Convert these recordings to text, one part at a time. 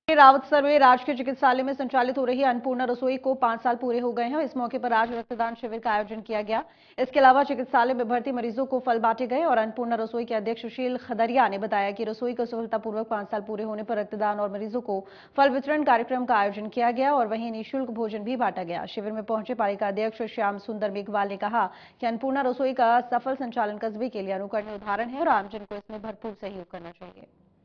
रावतसर में राजकीय चिकित्सालय में संचालित हो रही अन्नपूर्णा रसोई को 5 साल पूरे हो गए हैं। इस मौके पर आज रक्तदान शिविर का आयोजन किया गया। इसके अलावा चिकित्सालय में भर्ती मरीजों को फल बांटे गए और अन्नपूर्णा रसोई के अध्यक्ष सुशील खदरिया ने बताया कि रसोई को सफलतापूर्वक 5 साल पूरे होने पर रक्तदान और मरीजों को फल वितरण कार्यक्रम का आयोजन किया गया और वहीं निःशुल्क भोजन भी बांटा गया। शिविर में पहुंचे पालिका अध्यक्ष श्याम सुंदर मेघवाल ने कहा कि अन्नपूर्णा रसोई का सफल संचालन कस्बे के लिए अनुकरणीय उदाहरण है और आमजन को इसमें भरपूर सहयोग करना चाहिए।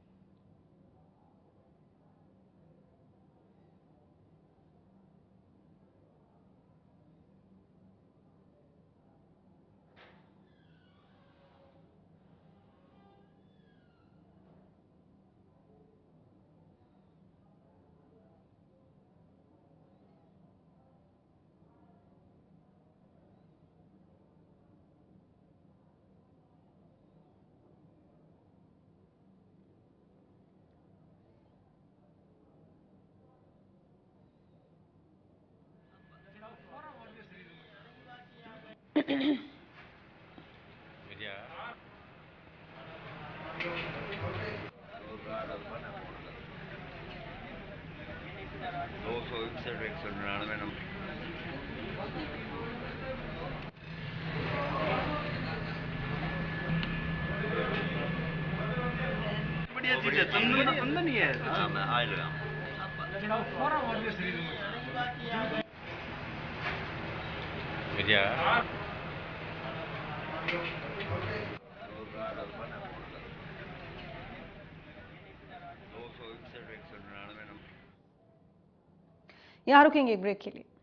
बढ़िया चीज है, चंदन ही है। हाँ, मैं आज लगाऊं। यहां रुकेंगे एक ब्रेक के लिए।